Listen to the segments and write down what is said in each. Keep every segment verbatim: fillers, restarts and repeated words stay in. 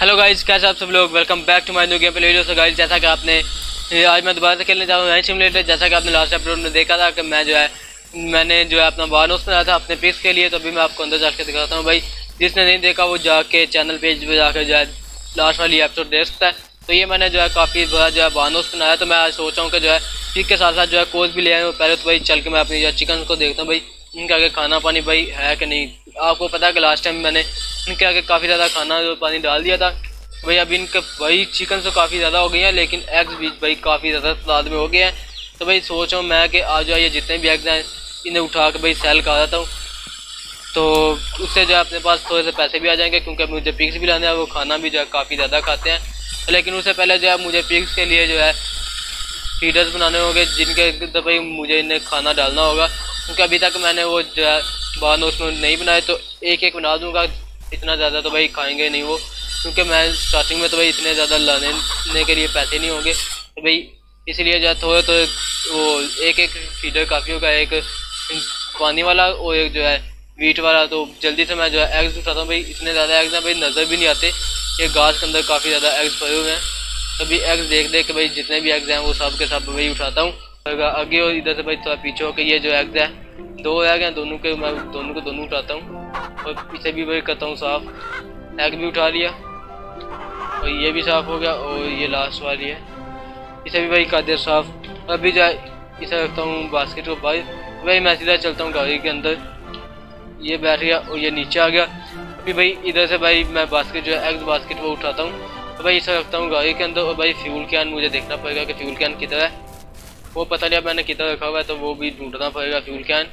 Hello guys, कैसे आप सब लोग। Welcome back to my new gameplay video. So guys, जैसा कि आपने आज मैं दोबारा से खेलने जा रहा हूँ नाइट सिमुलेटर। जैसा कि आपने लास्ट एपिसोड में देखा था कि मैं जो है मैंने जो है अपना बानोस बनाया था अपने पिक्स के लिए। तो अभी मैं आपको अंदर जाकर दिखाता हूँ। भाई जिसने नहीं देखा वो जाके चैनल पेज पे जाकर जो है लास्ट वाली एपिसोड देख सकता है। तो ये मैंने जो है काफ़ी बड़ा जो है बानोस बनाया। तो मैं आज सोचा हूँ कि जो है पिक के साथ साथ जो है कोच भी ले आए। पहले तो भाई चल के मैं अपनी जो चिकन को देखता हूँ भाई इनके आगे खाना पानी भाई है कि नहीं। आपको पता है कि लास्ट टाइम मैंने इनके आगे काफ़ी ज़्यादा खाना जो पानी डाल दिया था भाई। अभी इनके भाई चिकन तो काफ़ी ज़्यादा हो गई हैं, लेकिन एग्स भी भाई काफ़ी ज़्यादा तादाद में हो गए हैं। तो भाई सोच रहा हूँ मैं कि आज जो है ये जितने भी एग्स हैं इन्हें उठा के भाई सेल कर देता हूँ। तो उससे जो है अपने पास थोड़े से पैसे भी आ जाएंगे, क्योंकि मुझे पिग्स भी लाने हैं, वो खाना भी जो है काफ़ी ज़्यादा खाते हैं। लेकिन उससे पहले जो है मुझे पिग्स के लिए जो है फीडर्स बनाने होंगे, जिनके तो भाई मुझे इन्हें खाना डालना होगा। क्योंकि अभी तक मैंने वो जो है बानोस में नहीं बनाए, तो एक एक बना दूँगा। इतना ज़्यादा तो भाई खाएँगे नहीं वो, क्योंकि मैं स्टार्टिंग में तो भाई इतने ज़्यादा लाने के लिए पैसे नहीं होंगे। तो भाई इसलिए जो है थोड़े तो वो एक एक फीडर काफ़ी होगा, एक पानी वाला और एक जो है वीट वाला। तो जल्दी से मैं जो है एग्स उठाता हूँ भाई। इतने ज़्यादा एग्स हैं भाई नज़र भी नहीं आते, ये घास के अंदर काफ़ी ज़्यादा एग्स पड़े हुए हैं। तो भाई एग्स देख देख के भाई जितने भी एग्स हैं वो सब के सब भाई उठाता हूँ आगे, और इधर से भाई थोड़ा पीछे होकर ये जो एग्स है दो एग हैं, दोनों के मैं दोनों को दोनों उठाता हूँ। और पीछे भी भाई करता हूँ साफ। एग भी उठा लिया और ये भी साफ़ हो गया, और ये लास्ट वाली है इसे भी भाई कर दिया साफ। अभी जाए इसे रखता हूँ बास्केट को भाई। भाई मैं सीधा चलता हूँ गाड़ी के अंदर, ये बैठ गया और ये नीचे आ गया। अभी भाई इधर से भाई मैं बास्केट जो है एग्स बास्केट वो उठाता हूँ। तो भाई इसे रखता हूँ गाड़ी के अंदर। और भाई फ्यूल कैन मुझे देखना पड़ेगा कि फ्यूल कैन किधर है, वो पता नहीं मैंने किधर रखा हुआ है, तो वो भी ढूंढना पड़ेगा फ्यूल कैन।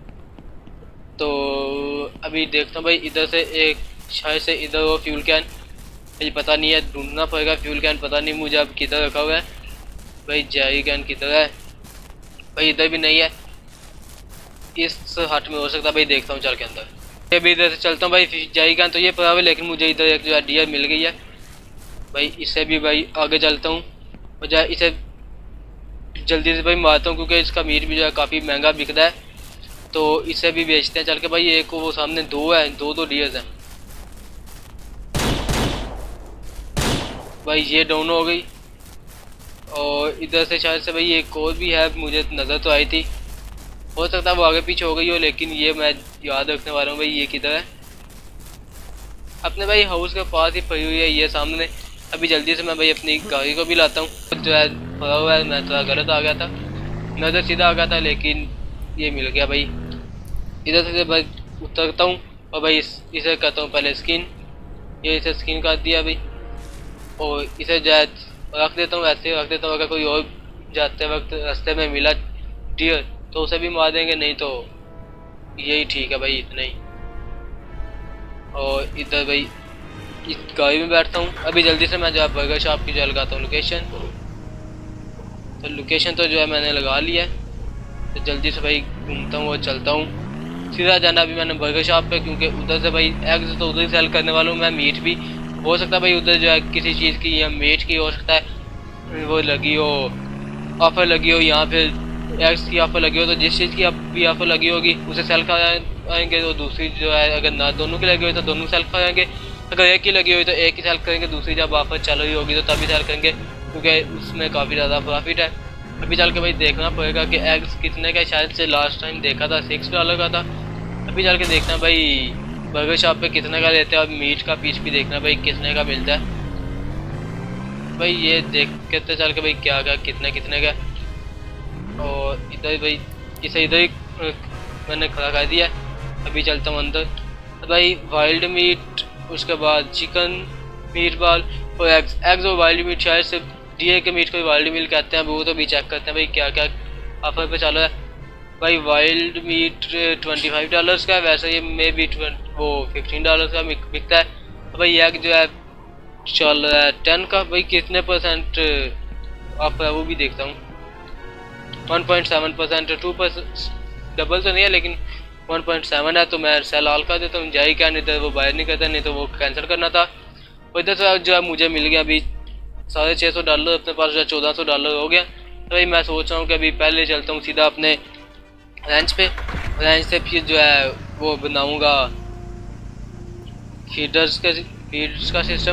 तो अभी देखता हूँ भाई इधर से एक शायद से इधर वो फ्यूल कैन भाई पता नहीं है, ढूंढना पड़ेगा फ्यूल कैन। पता नहीं मुझे अब किधर रखा हुआ है भाई। जाई कैन किधर है भाई, इधर भी नहीं है, इस हट में हो सकता है भाई। देखता हूँ चल के अंदर। अभी इधर से चलता हूँ भाई। जाई कैन तो ये पड़ा हुआ है, लेकिन मुझे इधर एक जो है डियर मिल गई है भाई। इससे भी भाई आगे चलता हूँ और जो है इसे जल्दी से भाई मारता हूँ, क्योंकि इसका मीट भी जो है काफ़ी महंगा बिक रहा है। तो इसे भी बेचते हैं चल के भाई। एक वो सामने दो है, दो दो डियर्स हैं भाई। ये डाउन हो गई, और इधर से शायद से भाई एक और भी है, मुझे नज़र तो आई थी। हो सकता है वो आगे पीछे हो गई हो, लेकिन ये मैं याद रखने वाला हूँ भाई। ये किधर है अपने भाई हाउस के पास ही पड़ी हुई है ये सामने। अभी जल्दी से मैं भाई अपनी गाड़ी को भी लाता हूँ। जो है पड़ा हुआ है, मैं थोड़ा गलत आ गया था, नज़र सीधा आ गया था, लेकिन ये मिल गया भाई। इधर से भाई उतरता हूँ और भाई इस, इसे करता हूँ पहले स्किन। ये इसे स्किन कर दिया भाई, और इसे जो है रख देता हूँ, ऐसे रख देता हूँ। अगर कोई और जाते वक्त रास्ते में मिला डियर तो उसे भी मार देंगे, नहीं तो यही ठीक है भाई, इतना ही। और इधर भाई इस गाड़ी में बैठता हूँ। अभी जल्दी से मैं जो है बर्गर शॉप की जो लगाता हूँ लोकेशन। तो लोकेशन तो जो है मैंने लगा लिया है। तो जल्दी से भाई घूमता हूँ और चलता हूँ। सीधा जाना अभी मैंने बर्गर शॉप पे, क्योंकि उधर से भाई एग्स तो उधर ही सेल करने वाला हूँ मैं। मीट भी हो सकता है भाई उधर जो है किसी चीज़ की या मीट की हो सकता है वो लगी हो, ऑफ़र लगी हो, या फिर एग्स की ऑफ़र लगी हो। तो जिस चीज़ की भी ऑफ़र लगी होगी उसे सेल कराएंगे। तो दूसरी जो है अगर ना दोनों की लगी हुई तो दोनों सेल कराएंगे। अगर एक ही लगी हुई तो एक ही सेल करेंगे, दूसरी जब ऑफ़र चल रही होगी तो तभी सेल करेंगे, क्योंकि उसमें काफ़ी ज़्यादा प्रॉफिट है। अभी चल के भाई देखना पड़ेगा कि एग्स कितने का, शायद से लास्ट टाइम देखा था सिक्स डॉलर का था। अभी चल के देखना भाई बर्गर शॉप पे कितने का लेते हैं, और मीट का पीस भी देखना भाई कितने का मिलता है भाई। ये देख के चल के भाई क्या क्या कितने कितने का। और इधर भाई इसे इधर ही मैंने खड़ा कर दिया। अभी चलता हूँ अंदर। तो भाई वाइल्ड मीट, उसके बाद चिकन, मीट बॉल और एग्स। एग्स और वाइल्ड मीट शायद से डीए के मीट को वाइल्ड मीट कहते हैं, वो तो भी चेक करते हैं भाई क्या क्या ऑफर पे चालू है भाई। Wild meat twenty five dollars का है, वैसे ये मे बी वो फिफ्टीन डॉलर्स का बिकता है। तो भाई एग जो है चल रहा है टेन का भाई। कितने परसेंट ऑफर है वो भी देखता हूँ। One point seven percent, two percent double तो नहीं है, लेकिन वन पॉइंट सेवन है। तो मैं सेल ऑल कर देता हूँ। जाई क्या नहीं तो वो बाय नहीं करता, नहीं तो वो कैंसिल करना था। और इधर से जो है मुझे मिल गया अभी साढ़े छः सौ डॉलर, अपने पास जो है चौदह सौ डॉलर हो गया। तो भाई मैं सोच रहा हूँ कि अभी पहले चलता हूँ सीधा अपने रेंच पे। रेंच से फिर जो है वो बनाऊँगा फीडर्स के फीड्स का सिस्टम।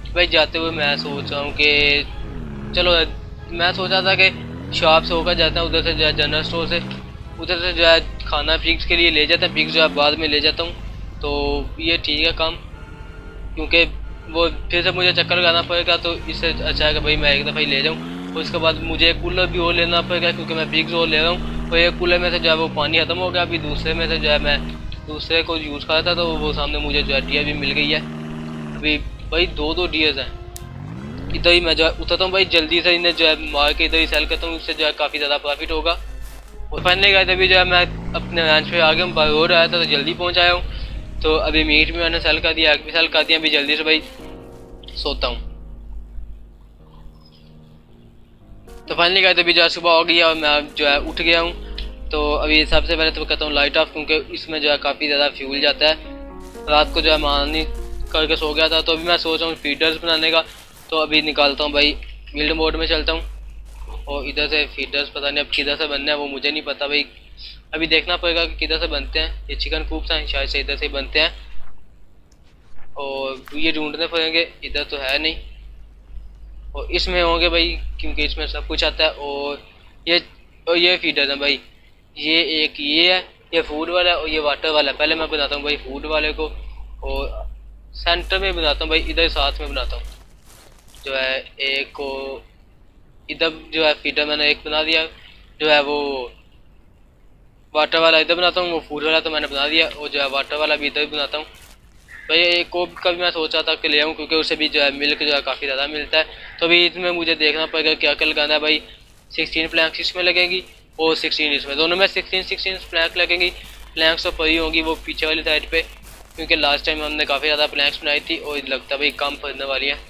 भाई जाते हुए मैं सोच रहा हूँ कि चलो, मैं सोचा था कि शॉप से होकर जाता हूँ, उधर से जो है जनरल स्टोर से, उधर से जो है खाना पिक्स के लिए ले जाता है, पिक्स जो है बाद में ले जाता हूँ। तो ये ठीक है काम, क्योंकि वो फिर से मुझे चक्कर लगाना पड़ेगा, तो इससे अच्छा है कि भाई मैं एक दफ़ा ही ले जाऊँ। और उसके बाद मुझे एक कूलर भी और लेना पड़ेगा, क्योंकि मैं पिक्स और ले रहा हूँ। और एक कूलर में से जो है वो पानी ख़त्म हो गया, अभी दूसरे में से जो है मैं दूसरे को यूज़ कर रहा था, तो वो सामने मुझे जो है डियर भी मिल गई है। अभी भाई दो दो डियर्स हैं। इधर ही मैं जो है उतरता हूँ भाई, जल्दी से इन्हें जो है मार के इधर ही सेल करता हूँ, इससे जो है काफ़ी ज़्यादा प्रॉफिट होगा। और फाइनली गए अभी जो है मैं अपने लंच पे आ गया हूँ, बाहर हो रहा था तो जल्दी पहुँच आया हूँ। तो अभी मीट भी मैंने सेल कर दिया, एग भी सेल कर दिया, अभी जल्दी से भाई सोता हूँ। तो फाइनली गए अभी जो है सुबह हो गई और मैं जो है उठ गया हूँ। तो अभी सबसे पहले तो कहता हूँ लाइट ऑफ, क्योंकि इसमें जो है काफ़ी ज़्यादा फ्यूल जाता है। रात को जो है मानी करके सो गया था, तो अभी मैं सोच रहा हूँ फीडर्स बनाने का। तो अभी निकालता हूँ भाई, बिल्ड मोड में चलता हूँ और इधर से फीडर्स पता नहीं अब किधर से बनना है वो मुझे नहीं पता भाई, अभी देखना पड़ेगा कि किधर से बनते हैं। ये चिकन कूप्स हैं, शायद से इधर से ही बनते हैं, और ये ढूंढने पड़ेंगे, इधर तो है नहीं। और इसमें होंगे भाई, क्योंकि इसमें सब कुछ आता है। और ये और ये फीडर्स हैं भाई, ये एक ये है, ये फूड वाला है और ये वाटर वाला है। पहले मैं बनाता हूँ भाई फूड वाले को, और सेंटर में बनाता हूँ भाई, इधर साथ में बनाता हूँ जो है एक को। इधर जो है फीडर मैंने एक बना दिया, जो है वो वाटर वाला इधर बनाता हूँ, वो फूड वाला तो मैंने बना दिया, और जो है वाटर वाला भी इधर बनाता हूँ भाई। एक कोप का भी मैं सोचा था कि ले आऊँ, क्योंकि उससे भी जो है मिल्क जो है काफ़ी ज़्यादा मिलता है। तो अभी इसमें मुझे देखना पड़ेगा क्या क्या लगाना है भाई। सिक्सटीन प्लैंक्स इसमें लगेंगी और सिक्सटीन इसमें, दोनों में सिक्सटीन सिक्सटीन प्लैंक लगेंगी। प्लैंक्स तो पड़ी होंगी वो पीछे वाली साइड पे, क्योंकि लास्ट टाइम हमने काफ़ी ज़्यादा प्लैंक्स बनाई थी और लगता भाई कम पड़ने वाली है।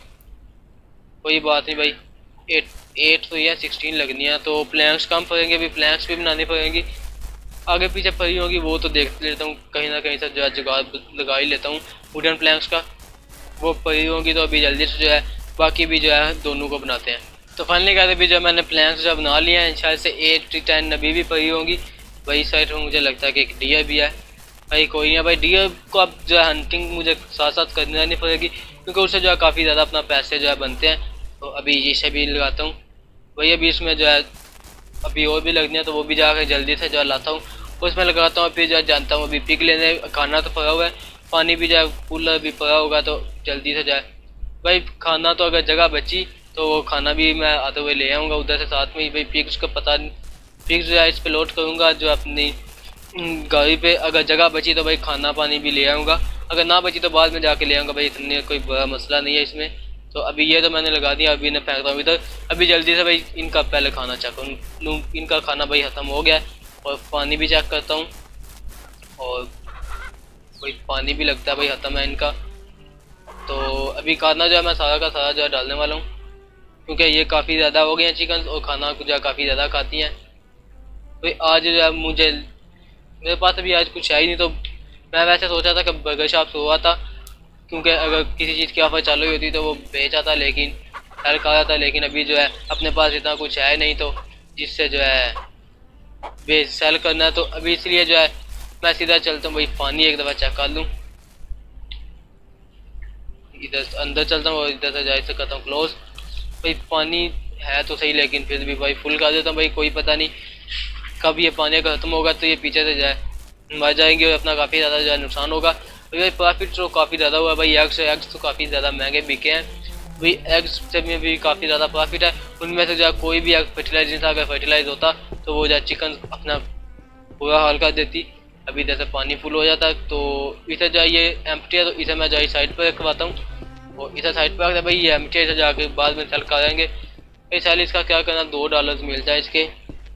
कोई बात नहीं भाई, एट एट तो या सिक्सटीन लगनी है, तो प्लैंक्स कम पड़ेंगे, अभी प्लैंक्स भी बनानी पड़ेंगी। आगे पीछे पड़ी होगी वो तो देख लेता हूँ, कहीं ना कहीं से जो है जुगाड़ लगा ही लेता हूँ वुडन प्लैंक्स का। वो पड़ी होंगी तो अभी जल्दी से जो है बाकी भी जो है दोनों को बनाते हैं। तो फाइनली कहते भी जो मैंने प्लैंक्स जो बना लिए हैं, शायद से एट टेन अभी भी पड़ी होंगी। वही साइड में मुझे लगता है कि एक डियर भी है भाई। कोई नहीं भाई, डियर को अब जो है हंटिंग मुझे साथ साथ करनी नहीं पड़ेगी, क्योंकि उससे जो है काफ़ी ज़्यादा अपना पैसे जो है बनते हैं। तो अभी इसे भी लगाता हूँ भाई, अभी इसमें जो है अभी और भी लगनी है, तो वो भी जाकर जल्दी से जो है लाता हूँ, उसमें लगाता हूँ। फिर जो है जानता हूँ अभी पिक लेने, खाना तो पड़ा हुआ है, पानी भी जो है कूलर भी पड़ा होगा, तो जल्दी से जाए भाई। खाना तो अगर जगह बची तो वो खाना भी मैं आते हुए ले आऊँगा उधर से साथ में ही भाई। पिक्स का पता पिक्स जो है इस पर लोड करूँगा जो अपनी गाड़ी पे। अगर जगह बची तो भाई खाना पानी भी ले आऊँगा, अगर ना बची तो बाद में जाके ले आऊँगा भाई, इतने कोई बड़ा मसला नहीं है इसमें। तो अभी ये तो मैंने लगा दिया, अभी इन्हें फेंकता हूँ इधर। अभी जल्दी से भाई इनका पहले खाना चेक करूँ, इनका खाना भाई ख़त्म हो गया है, और पानी भी चेक करता हूँ, और भाई पानी भी लगता है भाई ख़त्म है इनका। तो अभी खाना जो है मैं सारा का सारा जो है डालने वाला हूँ, क्योंकि ये काफ़ी ज़्यादा हो गए हैं चिकन, और खाना जो है काफ़ी ज़्यादा खाती हैं भाई। आज जो है मुझे मेरे पास अभी आज कुछ है ही नहीं, तो मैं वैसे सोचा था कि बर्गर शॉप से हुआ था, क्योंकि अगर किसी चीज़ की ऑफर चालू होती तो वो बेच आता, लेकिन सेल कर आता। लेकिन अभी जो है अपने पास इतना कुछ है नहीं, तो जिससे जो है बेच सेल करना है, तो अभी इसलिए जो है मैं सीधा चलता हूँ भाई, पानी एक दफ़ा चेक कर लूँ। इधर अंदर चलता हूँ और इधर से जाए से करता हूँ क्लोज भाई। पानी है तो सही, लेकिन फिर भी भाई फुल कर देता हूँ भाई, कोई पता नहीं कब ये पानी खत्म होगा तो ये पीछे से जाए मर जाएंगे और अपना काफ़ी ज़्यादा जो है नुकसान होगा भाई। प्रॉफिट तो काफ़ी ज़्यादा हुआ भाई, एग्स एग्स तो काफ़ी ज़्यादा महंगे बिके हैं भाई। एग्स से में भी काफ़ी ज़्यादा प्रॉफिट है, उनमें से जो है कोई भी एग फर्टिलाइज नहीं था, अगर फर्टिलाइज होता तो वो जो है चिकन अपना पूरा हाल कर देती। अभी जैसे पानी फुल हो जाता तो इसे जो है ये एम्प्टी है, तो इसे मैं जो है साइड पर रखवाता हूँ, और इसे साइड पर रखते भाई। ये एम्प्टी है, जाके बाद में सेल करेंगे भाई। सेल इसका क्या करना, दो डॉलर मिलता है इसके,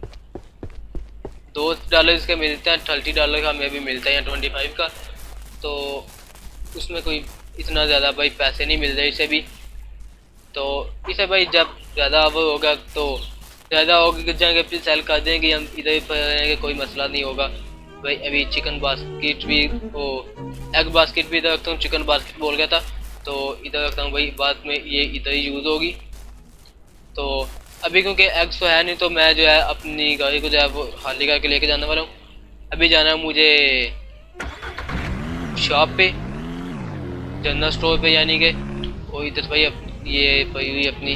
दो डॉलर इसके मिलते हैं, थर्टी डॉलर का हमें भी मिलता है या ट्वेंटी फाइव का, तो उसमें कोई इतना ज़्यादा भाई पैसे नहीं मिल रहे इसे भी। तो इसे भाई जब ज़्यादा ओवर होगा तो ज़्यादा होगी जाएंगे फिर सेल कर देंगे, हम इधर ही पर रहेंगे, कोई मसला नहीं होगा भाई। अभी चिकन बास्केट भी, वो एग बास्केट भी इधर रखता हूँ, चिकन बास्केट बोल गया था तो इधर रखता हूँ भाई, बाद में ये इधर ही यूज़ होगी। तो अभी क्योंकि एग्स तो है नहीं, तो मैं जो है अपनी गाड़ी को जो है वो खाली करके लेके जाने वाला हूँ। अभी जाना है मुझे शॉप पे, जनरल स्टोर पे, यानी कि और इधर भाई अप, ये पड़ी हुई अपनी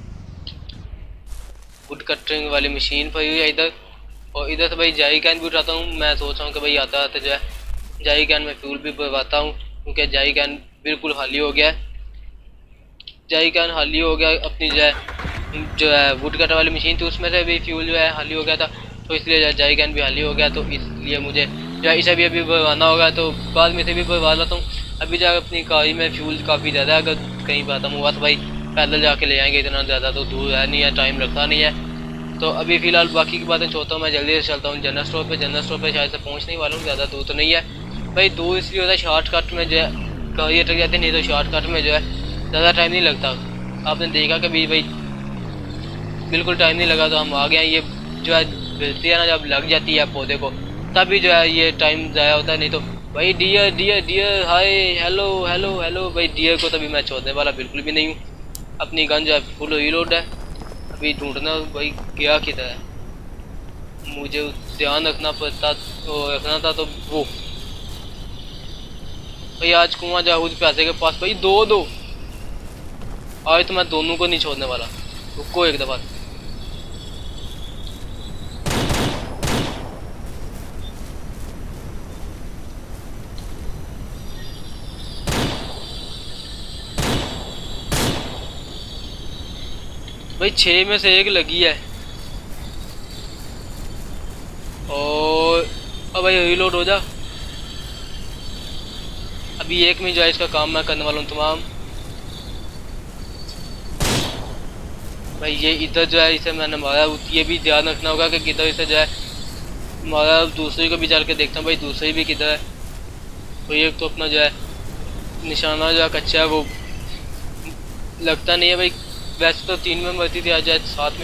वुड कटरिंग वाली मशीन पड़ी हुई है इधर। और इधर से भाई जाई कैन भी उठाता हूँ। मैं सोच रहा हूँ कि भाई आता आता जो है जाई कैन में फ्यूल भी भरवाता हूँ, क्योंकि जाई कैन बिल्कुल खाली हो गया है। जाई कैन खाली हो गया अपनी जो है जो है वुड कटर वाली मशीन थी उसमें से भी फ्यूल जो है खाली हो गया था, तो इसलिए जाई कैन भी खाली हो गया। तो इसलिए मुझे जो है इसे भी अभी भरवाना होगा, तो बाद में से भी भरवा लेता हूँ। अभी जाकर अपनी गाड़ी में फ्यूल काफ़ी ज़्यादा है, अगर कहीं ख़त्म हुआ तो भाई पैदल जाके ले आएंगे, इतना ज़्यादा तो दूर है नहीं है, टाइम लगता नहीं है। तो अभी फ़िलहाल बाकी की बातें छोड़ता हूँ, मैं जल्दी से चलता हूँ जनरल स्टोर पे। जनरल स्टोर पे शायद से पहुँचने वाला हूँ, ज़्यादा दूर तो नहीं है भाई। दूर इसलिए होता है शॉर्टकट में जो है गाड़ी अटक जाती है, नहीं तो शॉर्टकट में जो है ज़्यादा टाइम नहीं लगता। आपने देखा कभी भाई बिल्कुल टाइम नहीं लगा, तो हम आ गए। ये जो है मिलती है ना जब लग जाती है पौधे को, तभी जो है ये टाइम ज़ाया होता है। नहीं तो भाई dear dear dear hi hello hello hello भाई डियर को तभी मैं छोड़ने वाला बिल्कुल भी नहीं हूँ। अपनी गन जो है फुल रीलोड है। अभी ढूंढना भाई गया किधर है, मुझे ध्यान रखना पड़ता तो रखना था। तो वो भाई आज कुआं जाहूद प्यासे के पास भाई दो दो आज तो मैं दोनों को नहीं छोड़ने वाला। रुको एक दफा, भाई छः में से एक लगी है। और अब भाई रीलोड हो जा। अभी एक में जो है इसका काम मैं करने वाला हूँ तमाम। भाई ये इधर जो है इसे मैंने मारा, ये भी ध्यान रखना होगा कि किधर इसे जो है मारा। दूसरे को भी चल के देखता हूँ भाई दूसरी भी किधर है। तो ये तो अपना जो है निशाना जो है कच्चा है, वो लगता नहीं है भाई। वैसे तो तीन में मरती थी, आ जाए साथ में।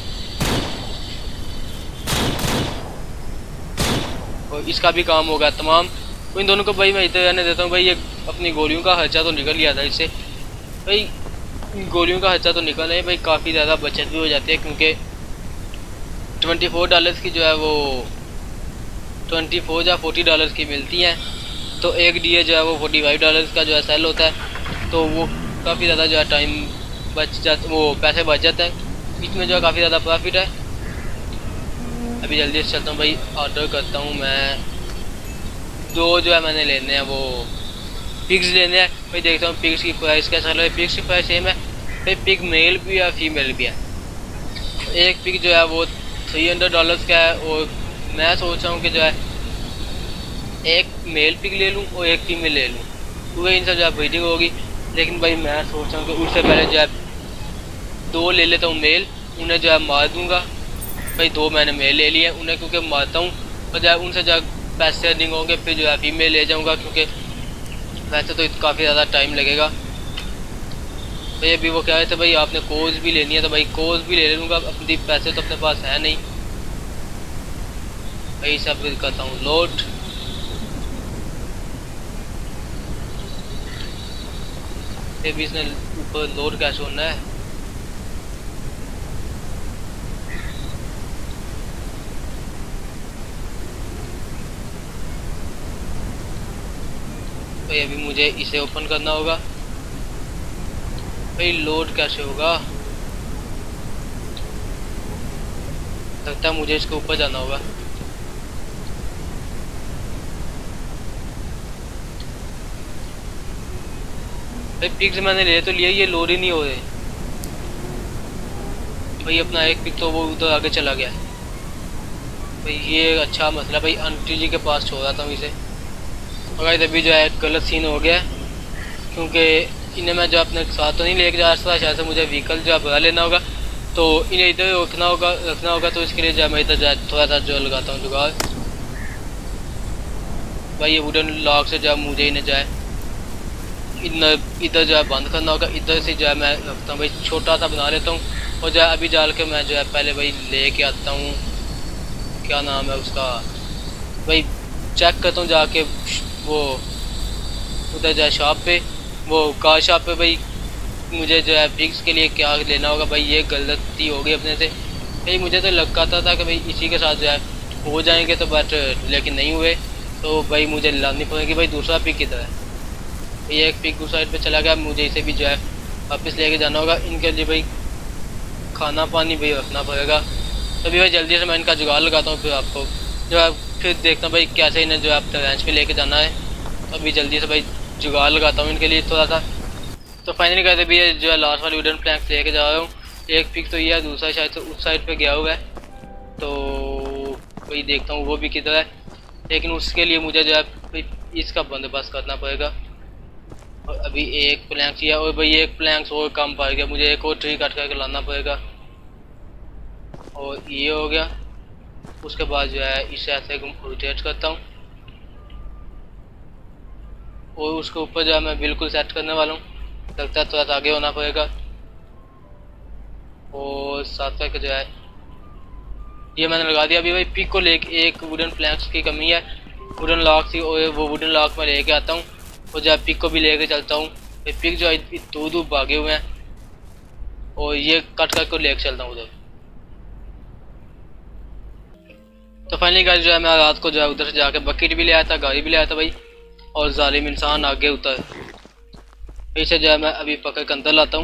और इसका भी काम होगा तमाम। तो इन दोनों को भाई मैं इधर रहने देता हूँ। भाई ये अपनी गोलियों का खर्चा तो निकल गया था इससे, भाई गोलियों का खर्चा तो निकल है भाई। काफ़ी ज़्यादा बचत भी हो जाती है, क्योंकि ट्वेंटी फोर डॉलर्स की जो है वो ट्वेंटी फोर या फोर्टी डॉलर्स की मिलती हैं। तो एक डी ए जो है वो फोर्टी फाइव डॉलर्स का जो है सेल होता है। तो वो काफ़ी ज़्यादा जो है टाइम बच जाता, वो पैसे बच जाते हैं। इसमें जो है काफ़ी ज़्यादा प्रॉफिट है। अभी जल्दी से चलता हूँ भाई, ऑर्डर करता हूँ मैं। दो जो है मैंने लेने हैं वो पिग्स लेने हैं भाई। देखता हूँ पिग्स की प्राइस क्या चल रहा है। पिग्स की प्राइस सेम है भाई, पिग मेल भी है फीमेल भी है। एक पिग जो है वो थ्री हंड्रेड डॉलर्स का है। और मैं सोच रहा हूँ कि जो है एक मेल पिग ले लूँ और एक फीमेल ले लूँ, क्योंकि इनसे जो है ब्रीडिंग होगी। लेकिन भाई मैं सोच रहा हूँ कि उससे पहले जो है दो ले लेता हूँ मेल, उन्हें जो है मार दूँगा भाई। दो मैंने मेल ले लिए उन्हें, क्योंकि मारता हूँ और जो है उनसे जो है पैसे अर्निंग होंगे। फिर जो है फीमेल ले जाऊँगा, क्योंकि वैसे तो काफ़ी ज़्यादा टाइम लगेगा भाई। अभी वो कह रहे थे भाई आपने कोर्स भी लेनी है, तो भाई कोर्स भी ले लूँगा। अपनी पैसे तो अपने पास है नहीं भाई। सब करता हूँ लोड। ये भी इसने ऊपर लोड कैश होना है। भाई अभी मुझे इसे ओपन करना होगा भाई। लोड कैसे होगा, लगता है मुझे इसके ऊपर जाना होगा। भाई पिक्स मैंने ले तो लिया, ये लोड ही नहीं हो रहे भाई। अपना एक पिक तो वो उधर आगे चला गया भाई। ये अच्छा मसला भाई, आंटी जी के पास छोड़ा था इसे। और अभी जो है गलत सीन हो गया, क्योंकि इन्हें मैं जो अपने साथ तो नहीं लेके जा रहा, शायद से मुझे व्हीकल जो है भरा लेना होगा। तो इन्हें इधर रखना होगा रखना होगा तो इसके लिए जो है मैं इधर जो है थोड़ा सा जो लगाता हूँ जुगाड़ भाई। ये वुडन लॉक से जो है मुझे इन्हें जो है इधर जो है बंद करना होगा। इधर से जो है मैं रखता हूँ भाई, छोटा सा बना लेता हूँ। और जो है अभी डाल के मैं जो है पहले भाई ले के आता हूँ, क्या नाम है उसका भाई, चेक करता हूँ जाके वो उधर जो है शॉप पे, वो कार शॉप पे भाई। मुझे जो है पिग्स के लिए क्या लेना होगा भाई। ये गलती हो गई अपने से भाई। मुझे तो लगता था कि भाई इसी के साथ जो है हो जाएंगे, तो बट लेकिन नहीं हुए। तो भाई मुझे लानी पड़ेगी भाई। दूसरा पिग किधर है ये एक पिक उस साइड पे चला गया, मुझे इसे भी जो है वापस लेके जाना होगा। इनके लिए भाई खाना पानी भी रखना पड़ेगा। तभी भाई जल्दी से मैं इनका जुगाड़ लगाता हूँ, फिर आपको जो है फिर देखता हूँ भाई कैसे इन्हें जो है अपने रेंज पे लेके जाना है। तो अभी जल्दी से भाई जुगाड़ लगाता हूँ इनके लिए थोड़ा सा। तो फाइनली कहते भी ये जो है लास्ट वाली वुडन प्लैंक्स लेके जा रहा हूँ। एक पिक तो ये है, दूसरा शायद से उस साइड पे गया हुआ है, तो वही देखता हूँ वो भी किधर है। लेकिन उसके लिए मुझे जो है इसका बंदोबस्त करना पड़ेगा। और अभी एक प्लैंक चाहिए, और भाई एक प्लैंक्स और कम पड़ गया, मुझे एक और ट्री काट करके लाना पड़ेगा। और ये हो गया। उसके बाद जो है इसे ऐसे रोटेट करता हूँ और उसके ऊपर जो है मैं बिल्कुल सेट करने वाला हूँ। लगता है थोड़ा सा आगे होना पड़ेगा। और साथ में जो है ये मैंने लगा दिया। अभी भाई पिक को लेके एक वुडन प्लैंक्स की कमी है, वुडन लॉक थी, और वो वुडन लॉक मैं लेके आता हूँ और जो है पिक को भी लेके चलता हूँ। पिक जो है दूर दूर भागे हुए हैं और ये कट करके लेके चलता हूँ उधर। तो फाइनली गाइस जो है मैं रात को जो है उधर से जाके बकेट भी ले आया था, गाड़ी भी ले आया था भाई। और जालिम इंसान आगे उतर, इसे जो है मैं अभी पकड़ कर अंदर लाता हूँ।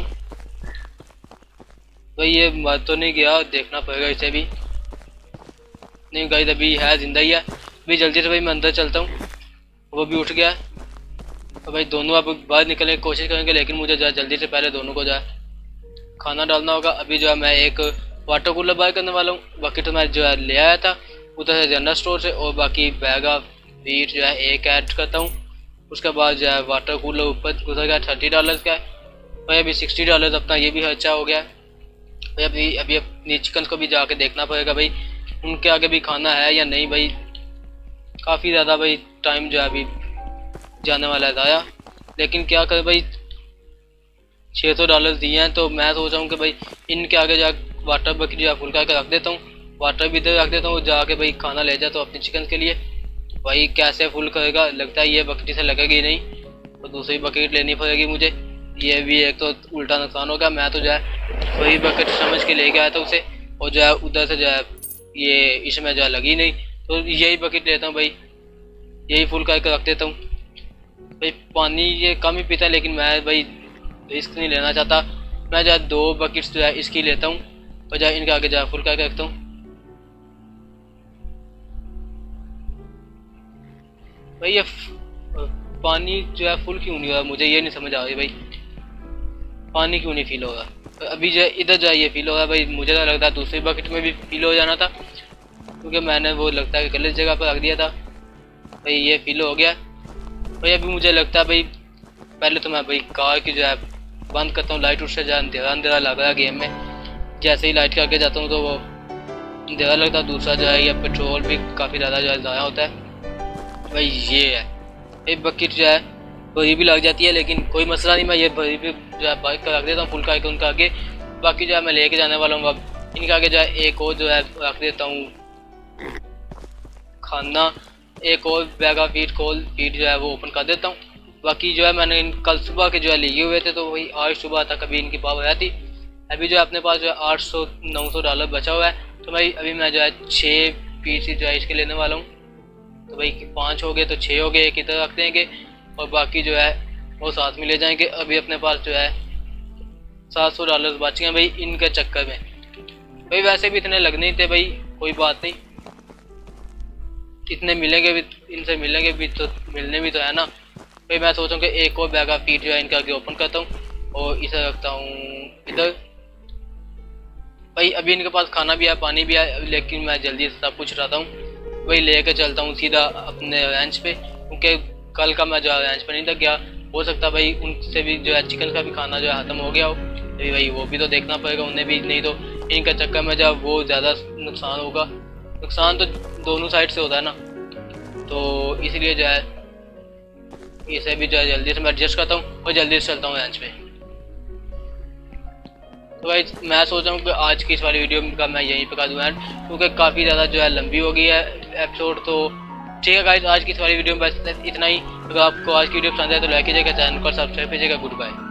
भाई ये मर तो नहीं गया, देखना पड़ेगा इसे भी। नहीं गाइस अभी है, जिंदा ही है। अभी जल्दी से भाई मैं अंदर चलता हूँ, वो भी उठ गया। तो भाई दोनों अब बाहर निकलने की कोशिश करेंगे, लेकिन मुझे जो है जल्दी से पहले दोनों को जो है खाना डालना होगा। अभी जो है मैं एक वाटर कूलर बाय करने वाला हूँ। बकेट मैं जो है ले आया था उधर से जनरल स्टोर से, और बाकी बैग ऑफ वीट जो है एक ऐड करता हूँ। उसके बाद जो है वाटर कूलर ऊपर गुजर गया थर्टी डॉलर का है भाई। अभी सिक्सटी डॉलर अपना ये भी खर्चा हो गया भाई। अभी अभी अपनी चिकन को भी जाके देखना पड़ेगा भाई उनके आगे भी खाना है या नहीं भाई। काफ़ी ज़्यादा भाई टाइम जो है अभी जाने वाला है ज़ाया, लेकिन क्या करें भाई छः सौ डॉलर दिए हैं। तो मैं सोच रहा हूँ कि भाई इनके आगे जा वाटर बकेट जो है फुल करके रख देता हूँ, वाटर भी इधर रख देता हूँ, जाके भाई खाना ले जाता हूँ अपनी चिकन के लिए। भाई कैसे फुल करेगा, लगता है ये बकेट से लगेगी नहीं, तो दूसरी बकेट लेनी पड़ेगी मुझे। ये भी एक तो उल्टा नुकसान होगा। मैं तो जो है वही बकेट समझ के लेके आया था उसे, और जो है उधर से जो है ये इसमें जो है लगी नहीं, तो यही बकेट लेता हूँ भाई, यही फुल करके रख देता हूँ भाई। पानी ये कम ही पीता है, लेकिन मैं भाई रिस्क नहीं लेना चाहता। मैं जो है दो बकेट्स जो है इसकी लेता हूँ और जो है इनके आगे जो है फुल करके रखता हूँ भाई। ये पानी जो है फुल क्यों नहीं हो रहा, मुझे ये नहीं समझ आ रही भाई, पानी क्यों नहीं फील हो रहा। अभी जो है इधर जो है ये फील हो रहा है भाई। मुझे तो लगता है दूसरी बकेट में भी फील हो जाना था, क्योंकि मैंने वो लगता है गलत जगह पर रख दिया था भाई। ये फील हो गया भाई। अभी मुझे लगता है भाई पहले तो मैं भाई कार की जो है बंद करता हूँ, लाइट उससे जो है अंधेरा अंधेरा लग रहा है गेम में। जैसे ही लाइट के आगे जाता हूँ तो वो अंधेरा लगता है। दूसरा जो है ये पेट्रोल भी काफ़ी ज़्यादा जो है ज़ाया होता है भाई। ये है एक बकेट जो है भरी भी लग जाती है, लेकिन कोई मसला नहीं। मैं ये भरी भी जो है बाइक का रख देता हूँ फुल करके उनका आगे। बाकी जो है मैं लेके जाने वाला हूँ अब इनके आगे जो है एक और जो है रख देता हूँ खाना, एक और bag of feed coal feed जो है वो ओपन कर देता हूँ। बाकी जो है मैंने इन कल सुबह के जो है लिए हुए थे, तो वही आज सुबह तक अभी इनकी पावर आती। अभी जो है अपने पास जो है आठ सौ नौ सौ डॉलर बचा हुआ है, तो भाई अभी मैं जो है छः पीस जो है इसके लेने वाला हूँ। तो भाई पाँच हो गए तो छः हो गए, एक इधर रख देंगे और बाकी जो है वो साथ में ले जाएंगे। अभी अपने पास जो है सात सौ डॉलर बच गए भाई इनके चक्कर में। भाई वैसे भी इतने लगने ही थे भाई, कोई बात नहीं, इतने मिलेंगे भी, इनसे मिलेंगे भी तो मिलने भी तो है ना भाई। मैं सोचूँ कि एक और बैग ऑफ फीड जो है इनका आगे ओपन करता हूँ और इसे रखता हूँ इधर भाई। अभी इनके पास खाना भी है, पानी भी है, लेकिन मैं जल्दी से सब कुछ रहता हूँ वही लेकर चलता हूँ सीधा अपने रेंच पे, क्योंकि कल का मैं जो है रेंच पे नहीं तक गया। हो सकता भाई उनसे भी जो है चिकन का भी खाना जो है ख़त्म हो गया हो, तो भाई वो भी तो देखना पड़ेगा उन्हें भी, नहीं तो इनका चक्कर में जो वो ज़्यादा नुकसान होगा। नुकसान तो दोनों साइड से होता है ना, तो इसलिए जो है इसे भी जो है जल्दी से मैं एडजस्ट करता हूँ और जल्दी से चलता हूँ रेंच पे। तो भाई मैं सोच रहा हूँ कि आज की इस वाली वीडियो का मैं यहीं पे कर दूँ एंड, क्योंकि काफ़ी ज़्यादा जो है लंबी हो गई है एपिसोड। तो ठीक है गाइस, आज की इस वाली वीडियो में बस इतना ही। अगर आपको आज की वीडियो पसंद है तो लाइक कीजिएगा, चैनल को सब्सक्राइब कीजिएगा। Good bye.